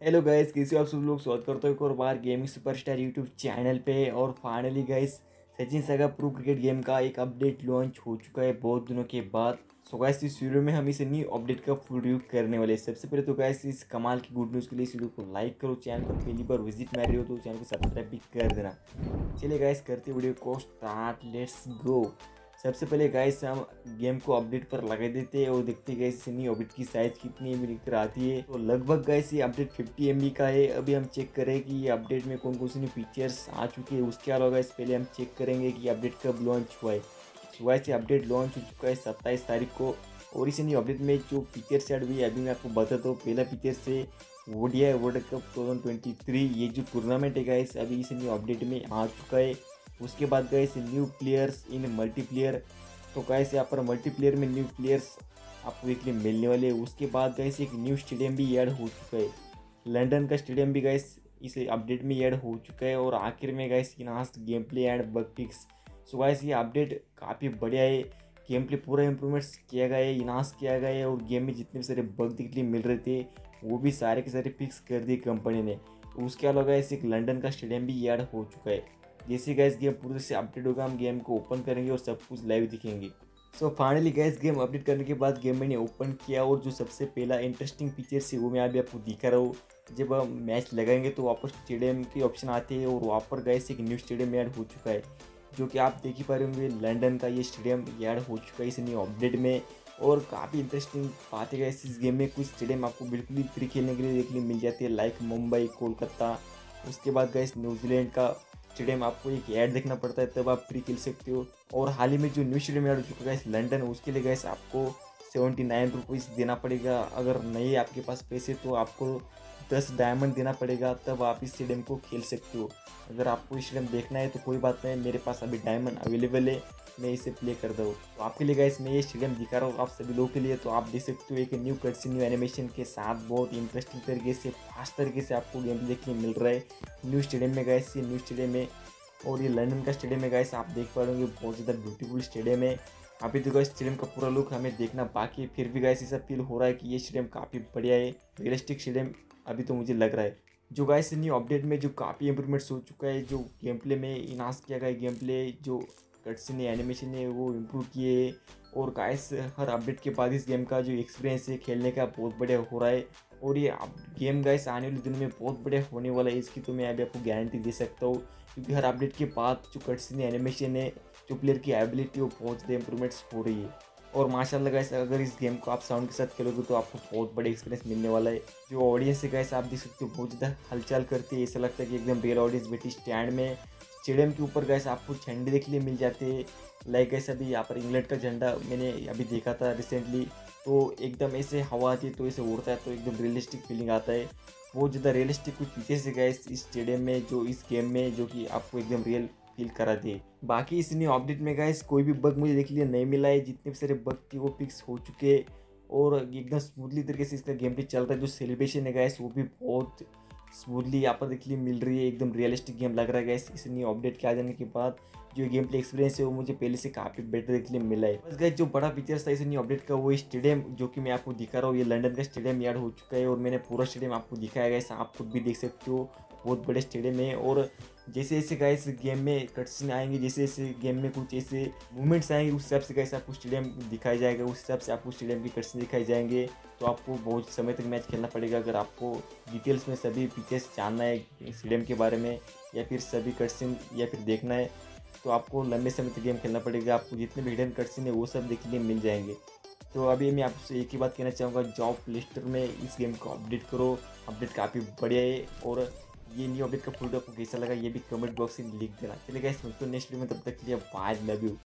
Hello guys, कैसे हो आप सब लोग। स्वागत करते हो एक और बार गेमिंग सुपरस्टार यूट्यूब चैनल पे। और finally guys, Sachin saga pro cricket game का एक अपडेट लॉन्च हो चुका है बहुत दिनों के बाद। सो गाइस, इस वीडियो में हम इस न्यू अपडेट का फुल रिव्यू करने वाले हैं। सबसे पहले तो गाइस, इस कमाल की गुड न्यूज़ के लिए इस वीडियो को लाइक करो। चैनल पर पहली बार विजिट मार रहे हो तो चैनल को सब्सक्राइब भी कर देना। चलिए गाइस, करते वीडियो को स्टार्ट, लेट्स गो। सबसे पहले गाइस, हम गेम को अपडेट पर लगा देते हैं और देखते गाइस इस न्यू अपडेट की साइज कितनी एमबी लेकर आती है। तो लगभग गाइस ये अपडेट 50 एमबी का है। अभी हम चेक करें कि ये अपडेट में कौन कौन सी न्यू फीचर्स आ चुके हैं। उसके अलावा गाइस पहले हम चेक करेंगे कि अपडेट कब लॉन्च हुआ है। तो गाइस ये अपडेट लॉन्च हो चुका है 27 तारीख को। और इस न्यू अपडेट में जो फीचर्स ऐड हुई है अभी मैं आपको बताता हूँ। पहला फीचर से ओडीआई वर्ल्ड कप 2023 ये जो टूर्नामेंट है गाइस अभी इस न्यू अपडेट में आ चुका है। उसके बाद guys new players in multiplayer. तो गाइस यहाँ पर मल्टीप्लेयर में न्यू प्लेयर्स आपको देखने मिलने वाले हैं। उसके बाद गाइस एक न्यू स्टेडियम भी ऐड हो चुका है। लंदन का स्टेडियम भी गाइस इस अपडेट में ऐड हो चुका है। और आखिर में guys enhanced game play and bug fix. So guys ये अपडेट काफ़ी बढ़िया है। गेम प्ले पूरा इंप्रूवमेंट्स किया गया है, इनहांस किया गया है। और गेम में जितने भी सारे बग देखने मिल रहे थे वो भी सारे के सारे फिक्स कर दिए कंपनी ने। उसके अलावा गाइस एक लंदन का स्टेडियम भी ऐड हो चुका है। जैसे गैस गेम पूरी से अपडेट होगा हम गेम को ओपन करेंगे और सब कुछ लाइव दिखेंगे। So finally guys game update करने के बाद गेम मैंने ओपन किया और जो सबसे पहला इंटरेस्टिंग फीचर है वो मैं अभी आपको दिखा रहा हूँ। जब हम मैच लगाएंगे तो वापस स्टेडियम की ऑप्शन आते हैं और वहाँ पर गैस एक न्यू स्टेडियम ऐड हो चुका है। जो कि आप देख ही पा रहे होंगे, लंदन का ये स्टेडियम ऐड हो चुका है इस न्यू अपडेट में। और काफ़ी इंटरेस्टिंग बात है गैस, इस गेम में कुछ स्टेडियम आपको बिल्कुल ही फ्री खेलने के लिए देखने मिल जाती है, लाइक मुंबई, कोलकाता। उसके बाद गैस न्यूजीलैंड का स्टेडियम आपको एक ऐड देखना पड़ता है तब आप फ्री खेल सकते हो। और हाल ही में जो न्यू स्टेडियम ऐड हो चुका है लंदन, उसके लिए गैस आपको 79 रुपीज़ देना पड़ेगा। अगर नहीं आपके पास पैसे तो आपको 10 डायमंड देना पड़ेगा, तब आप इस स्टेडियम को खेल सकते हो। अगर आपको स्टेडियम देखना है तो कोई बात नहीं, मेरे पास अभी डायमंड अवेलेबल है, मैं इसे प्ले कर दूँ। तो आपके लिए गाइस मैं ये स्टेडियम दिखा रहा हूँ आप सभी लोगों के लिए। तो आप देख सकते हो एक न्यू कट्स न्यू एनिमेशन के साथ बहुत इंटरेस्टिंग तरीके से फास्ट तरीके से आपको गेम देखने मिल रहा है न्यू स्टेडियम में गाइस। ये न्यू स्टेडियम में और ये लंदन का स्टेडियम है गाइस, आप देख पा रहे होंगे बहुत ज़्यादा ब्यूटीफुल स्टेडियम है। अभी तो गाइस स्टेडियम का पूरा लुक हमें देखना बाकी है, फिर भी गाइस ऐसा फील हो रहा है कि ये स्टेडियम काफ़ी बढ़िया है, रियलिस्टिक स्टेडियम अभी तो मुझे लग रहा है। जो गाइस न्यू अपडेट में जो काफ़ी इंप्रूवमेंट्स हो चुका है, जो गेम प्ले में इनहांस किया गया है, गेम प्ले जो कटसीन एनिमेशन है वो इम्प्रूव किए है। और गाइस हर अपडेट के बाद इस गेम का जो एक्सपीरियंस है खेलने का बहुत बढ़िया हो रहा है। और ये गेम गाइस आने वाले दिनों में बहुत बढ़िया होने वाला है, इसकी तो मैं अभी आपको गारंटी दे सकता हूँ। क्योंकि हर अपडेट के बाद जो कटसीन एनिमेशन है, जो प्लेयर की एबिलिटी वो बहुत ज़्यादा इंप्रूवमेंट्स हो रही है। और माशाल्लाह गाइस अगर इस गेम को आप साउंड के साथ खेलोगे तो आपको बहुत बड़ा एक्सपीरियंस मिलने वाला है। जो ऑडियंस है गाइस आप देख सकते हो बहुत ज़्यादा हलचल करती है, ऐसा लगता है कि एकदम रियल ऑडियंस बैठी स्टैंड में। स्टेडियम के ऊपर गाइस आपको झंडे देखने मिल जाते हैं, लाइक गाइस अभी यहाँ पर इंग्लैंड का झंडा मैंने अभी देखा था रिसेंटली। तो एकदम ऐसे हवा आती है तो ऐसे उड़ता है तो एकदम रियलिस्टिक फीलिंग आता है। बहुत ज़्यादा रियलिस्टिक कुछ फीचर्स है गाइस इस स्टेडियम में, जो इस गेम में जो कि आपको एकदम रियल फील करा दिए। बाकी इस न्यू अपडेट में गाइस कोई भी बग मुझे देखने नहीं मिला है, जितने भी सारे बग थे वो फिक्स हो चुके हैं। और एकदम स्मूथली तरीके से इसका गेम प्ले चल रहा है। जो सेलिब्रेशन है गाइस वो भी बहुत स्मूथली यहाँ पर देखने मिल रही है, एकदम रियलिस्टिक गेम लग रहा है गाइस। इस न्यू अपडेट के आ जाने के बाद जो गेम प्ले एक्सपीरियंस है वो मुझे पहले से काफ़ी बेटर देखने मिला है। बस गाइस जो बड़ा फीचर्स था इस न्यू अपडेट का वो स्टेडियम जो कि मैं आपको दिखा रहा हूँ, ये लंदन का स्टेडियम ऐड हो चुका है। और मैंने पूरा स्टेडियम आपको दिखाया गाइस, आप खुद भी देख सकते हो बहुत बड़े स्टेडियम है। और जैसे जैसे गाइस गेम में कटसीन आएंगे, जैसे जैसे गेम में कुछ ऐसे मूवमेंट्स आएंगे उस हिसाब से गाइस आपको स्टेडियम दिखाया जाएगा, उस हिसाब से आपको स्टेडियम की कटसीन दिखाई जाएंगे। तो आपको बहुत समय तक मैच खेलना पड़ेगा अगर आपको डिटेल्स में सभी फीचर्स जानना है स्टेडियम के बारे में, या फिर सभी कटसीन या फिर देखना है तो आपको लंबे समय तक गेम खेलना पड़ेगा। आपको जितने भी हिडन कटसीन है वो सब देखने मिल जाएंगे। तो अभी मैं आपसे एक ही बात कहना चाहूँगा, जॉब प्ले स्टोर में इस गेम को अपडेट करो, अपडेट काफ़ी बढ़िया है। और ये न्यू अपडेट का फुल आपको कैसा लगा ये भी कमेंट बॉक्स में लिख देना। चलिए गाइस मिलते हैं नेक्स्ट वीडियो में, तब तक के लिए बाय, लव यू।